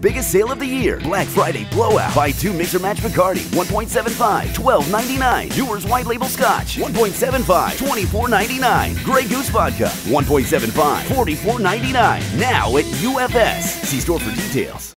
biggest sale of the year. Black Friday blowout. Buy 2 Mix or Match Bacardi, $1.75, $12.99. Dewar's White Label Scotch, $1.75, $24.99. Grey Goose Vodka, $1.75, $44.99. Now at UFS. See store for details.